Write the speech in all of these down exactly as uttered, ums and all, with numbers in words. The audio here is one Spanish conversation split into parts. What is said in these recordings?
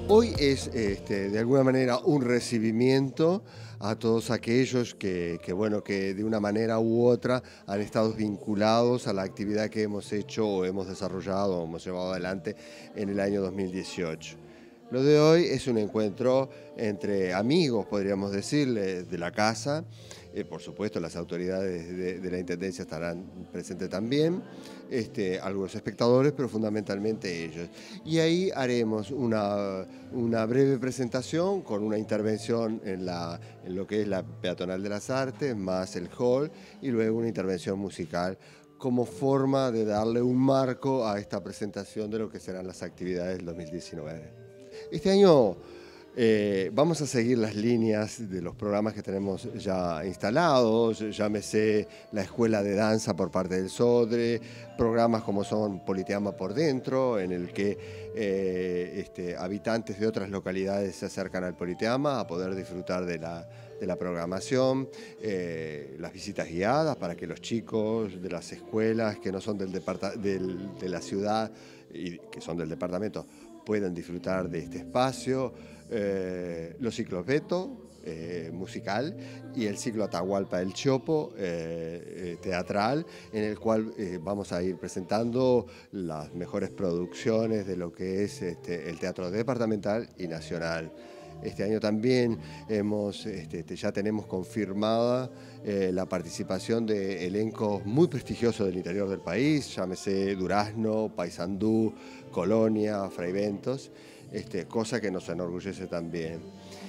Hoy es este, de alguna manera un recibimiento a todos aquellos que, que, bueno, que de una manera u otra han estado vinculados a la actividad que hemos hecho o hemos desarrollado o hemos llevado adelante en el año dos mil dieciocho. Lo de hoy es un encuentro entre amigos, podríamos decirle, de la casa. Eh, por supuesto, las autoridades de, de la Intendencia estarán presentes también, este, algunos espectadores, pero fundamentalmente ellos. Y ahí haremos una, una breve presentación con una intervención en, la, en lo que es la Peatonal de las Artes, más el hall, y luego una intervención musical como forma de darle un marco a esta presentación de lo que serán las actividades del dos mil diecinueve. Este año eh, vamos a seguir las líneas de los programas que tenemos ya instalados, llámese la Escuela de Danza por parte del SODRE, programas como son Politeama por Dentro, en el que eh, este, habitantes de otras localidades se acercan al Politeama a poder disfrutar de la, de la programación, eh, las visitas guiadas para que los chicos de las escuelas que no son del del, de la ciudad y que son del departamento puedan disfrutar de este espacio, eh, los ciclos Beto, eh, musical, y el ciclo Atahualpa del Chopo, eh, eh, teatral, en el cual eh, vamos a ir presentando las mejores producciones de lo que es este, el teatro departamental y nacional. Este año también hemos, este, ya tenemos confirmada eh, la participación de elencos muy prestigiosos del interior del país, llámese Durazno, Paysandú, Colonia, Fraiventos, este, cosa que nos enorgullece también.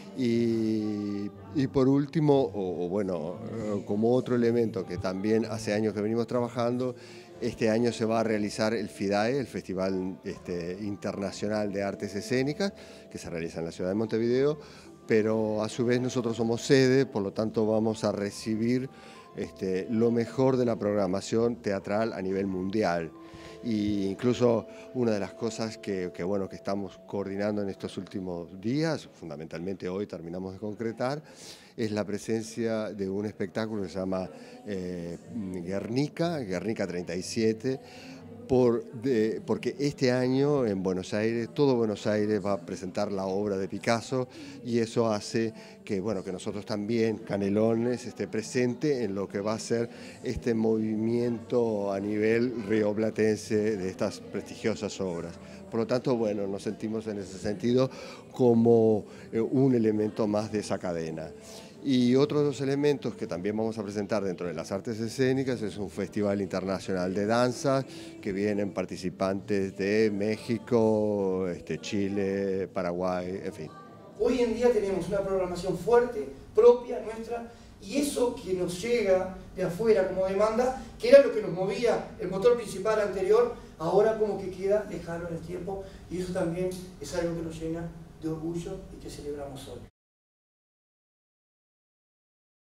Y, y por último, o, o bueno, como otro elemento que también hace años que venimos trabajando, este año se va a realizar el FIDAE, el Festival este, Internacional de Artes Escénicas, que se realiza en la ciudad de Montevideo, pero a su vez nosotros somos sede, por lo tanto vamos a recibir este, lo mejor de la programación teatral a nivel mundial. Y incluso una de las cosas que, que, bueno, que estamos coordinando en estos últimos días, fundamentalmente hoy terminamos de concretar, es la presencia de un espectáculo que se llama eh, Guernica, Guernica treinta y siete, por, de, porque este año en Buenos Aires, todo Buenos Aires va a presentar la obra de Picasso y eso hace que, bueno, que nosotros también, Canelones, esté presente en lo que va a ser este movimiento a nivel rioplatense de estas prestigiosas obras. Por lo tanto, bueno, nos sentimos en ese sentido como un elemento más de esa cadena. Y otro de los elementos que también vamos a presentar dentro de las artes escénicas es un festival internacional de danza, que vienen participantes de México, este, Chile, Paraguay, en fin. Hoy en día tenemos una programación fuerte, propia, nuestra, y eso que nos llega de afuera como demanda, que era lo que nos movía el motor principal anterior, ahora como que queda lejano en el tiempo, y eso también es algo que nos llena de orgullo y que celebramos hoy.